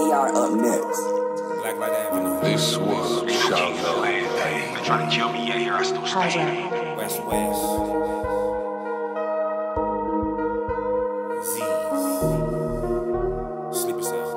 We are up next. Black Light Avenue. This was Jule. Trying to kill me, yeah, here I still stay. West. Sleeper cell.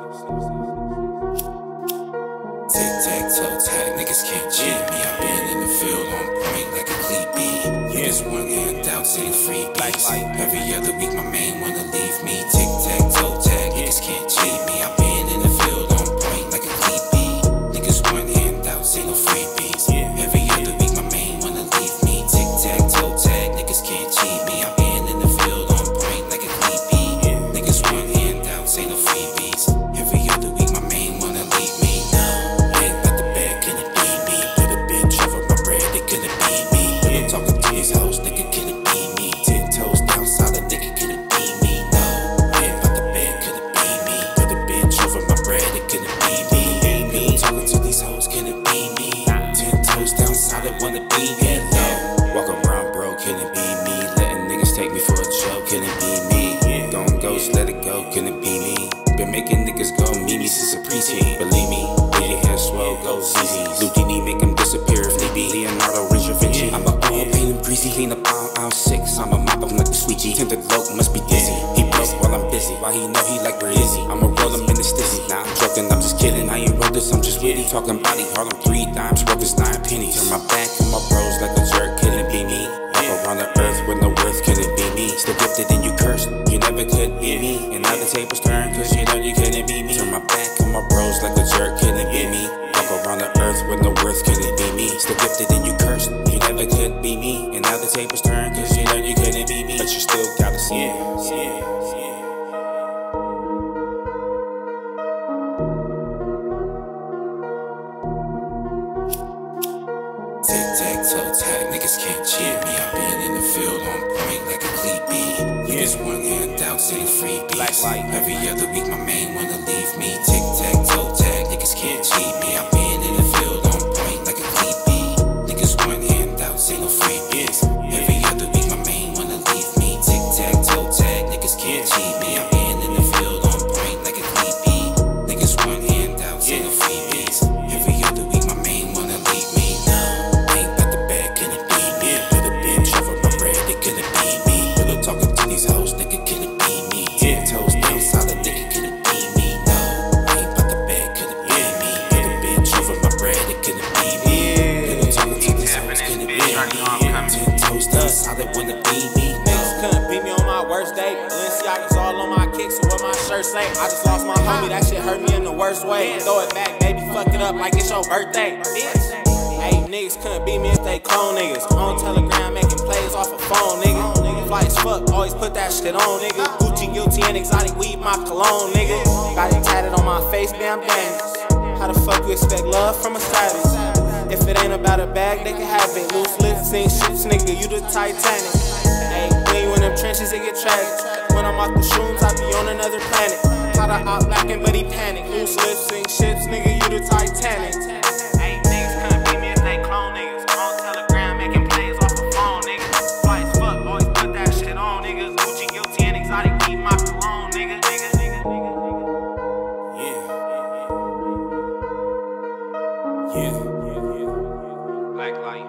TIQ-TAQ-TOETAG, niggas can't cheat me. I've been in the field on point like a cleat beat. Niggas one hand out, say free beats. Every other week my main wanna leave me. TIQ-TAQ-TOETAG, niggas can't cheat me. I've been in the field on point like a cleat beat. Niggas one hand out, say no free beats. Every other week my main wanna leave me. TIQ-TAQ-TOETAG, niggas can't cheat me. I've been in the field on point like a cleat beat. Niggas one hand out, say no free beats. Every other week my main wanna leave me. Hoes, nigga, can it be me? 10 toes down solid, nigga, can it be me? No, ain't about the bed, can it be me? Put a bitch over my bread, it can it be me? Ain't talking to these hoes, can it be me? 10 toes down solid, wanna be me? No, walk around broke, can it be me? Letting niggas take me for a joke, can it be me? Don't ghost, let it go, can it be me? Been making niggas go me since a preteen. Believe me, when your hair swell, go easy. Ludini make them disappear if they be. Leonardo, Rich, Vinci. I'm a all pain and greasy. Clean up aisle 6. I'm a mop up like the squeegee. Tinted low, must be dizzy. He broke while I'm busy. Why he know he like where is he? I'ma roll him in the stizzy. Nah, I'm joking, I'm just kidding. I ain't wrote this, I'm just witty. Talking body, Harlem 3 dimes, worth is 9 pennies. Turn my back on my bros like a jerk, can it be me? Up around the earth with no worth, can it be me? Still gifted and you cursed, you never could be me. And now the tables turn, cause you know you couldn't be me. Turn my back on my bros like a jerk, can it be me? Up around the earth with no worth, can it be me? Still gifted and you cursed, you never could be me. And now the tables turn, cause you know you couldn't be me. But you still gotta see it. TIQ-TAQ-TOETAG, niggas can't cheat me. I've been in the field on point like a cleat beat. Niggas one hand out, say free beats. Every other week my main wanna leave me. TIQ-TAQ-TOETAG, niggas can't cheat me. I've been in the field on point like a cleat beat. Niggas one hand out, say no free beats. Every other week my main wanna leave me. TIQ-TAQ-TOETAG, niggas can't cheat me. I've been in the field on point like a cleat beat. Niggas one hand out, say no free beats. Every other week my main wanna leave me. Hoes, nigga, can it be me? 10 toes down solid, nigga, can it be me? No, I ain't about the bed, can it be me? Put a bitch over my bread, it can it be me? Nigga, talking to these hoes, can it be me? 10 toes down solid, wanna be me? Niggas couldn't beat me on my worst day. Balenciaga's all on my kicks, so what my shirt say? I just lost my homie, that shit hurt me in the worst way. Throw it back, baby, fuck it up like it's your birthday. Hey, niggas couldn't beat me if they clone niggas. On Telegram making plays off a phone, nigga. Fly as fuck, always put that shit on, nigga. Gucci, guilty, and exotic weed, my cologne, nigga. Got it tatted on my face, damn damage. How the fuck you expect love from a savage? If it ain't about a bag, they can have it. Loose lips, sink ships, nigga, you the Titanic. Hey, when you in them trenches, it get tragic. When I'm off the shrooms, I be on another planet. Try to out blackin', but he panic. Loose lips, sink ships, nigga, you the Titanic. Hey, niggas couldn't beat me if they clone niggas. On Telegram, making plays off the phone, nigga. Fly as fuck, always put that shit on, niggas. Gucci, guilty, and exotic, keep my cologne, nigga. Yeah. Black light.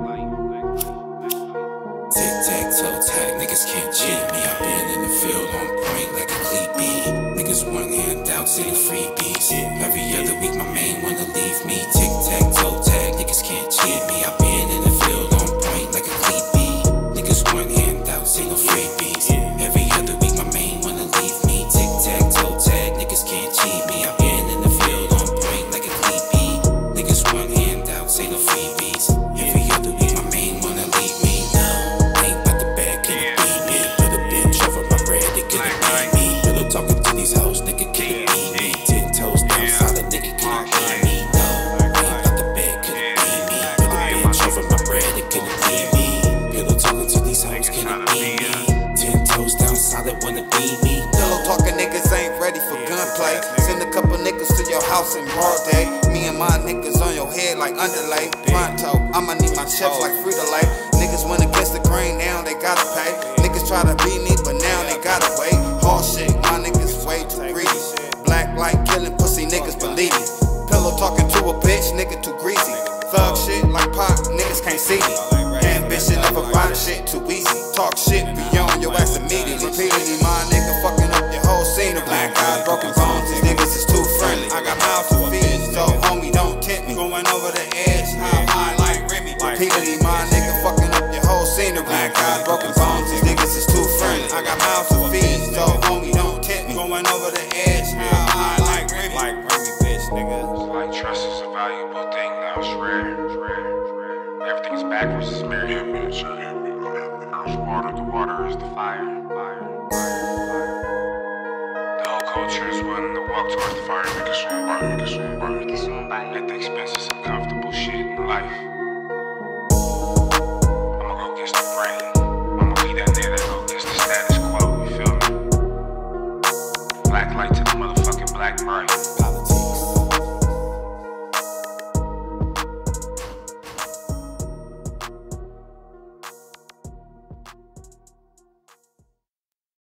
TIQ-TAQ-TOETAG, niggas can't cheat me. I've been in the field on point like a cleat beat. Niggas one hand out, say free beats. Every other week my main wanna leave me. TIQ-TAQ-TOETAG, niggas can't cheat me. I've been in the field on point like a cleat beat. Niggas one hand out, say no free beats. Every other week my main wanna leave me. TIQ-TAQ-TOETAG, niggas can't cheat me. I've been in the field on point like a cleat beat. Niggas one hand out, say no free beats. Every other week my main wanna leave me. No, ain't about the bag, can it be me? Put a bitch over my bread, it can it be me? Pillow talking to these hoes, nigga, can it be me? 10 toes down solid, nigga, can it be me? No, ain't about the bag, can it be me? Put a bitch over my bread, it can it be me? Pillow talking to these hoes, can it be me? 10 toes down solid, wanna be me? Pillow talking niggas ain't ready for gunplay. Send a couple niggas to your house in broad day. Me and my niggas on your head like underlay. Pronto, I'ma need my chips like Frito-Lay. Niggas went against the grain, now they gotta pay. Niggas try to beat me, but now they gotta wait. Hard shit, my niggas way too greedy. Black light killing pussy niggas. see me. Ambition of a rhyme shit too easy. Talk shit beyond your ass immediately. Repeatedly, my nigga fucking up your whole scenery. Black eyes, broken bones, these niggas is too friendly. I got mouths to feed, so homie, don't tempt me. Going over the edge, how high like Remy. Repeatedly, my nigga fucking up your whole scenery. Black eyes, broken bones, these niggas is too friendly. I got mouths to feed, so homie, don't tempt me. Going over the edge, how high like Remy. Like Remy, bitch, nigga. Like trust is a valuable thing now, it's rare. Everything is backwards, it's mirror image. Earth's water, the water is the fire. The whole culture is willing to walk towards the fire, make it soon burn. At the expense of some comfortable shit in life. I'ma go against the brain. I'ma be that nigga that go against the status quo, you feel me? Black light to the motherfucking black bright.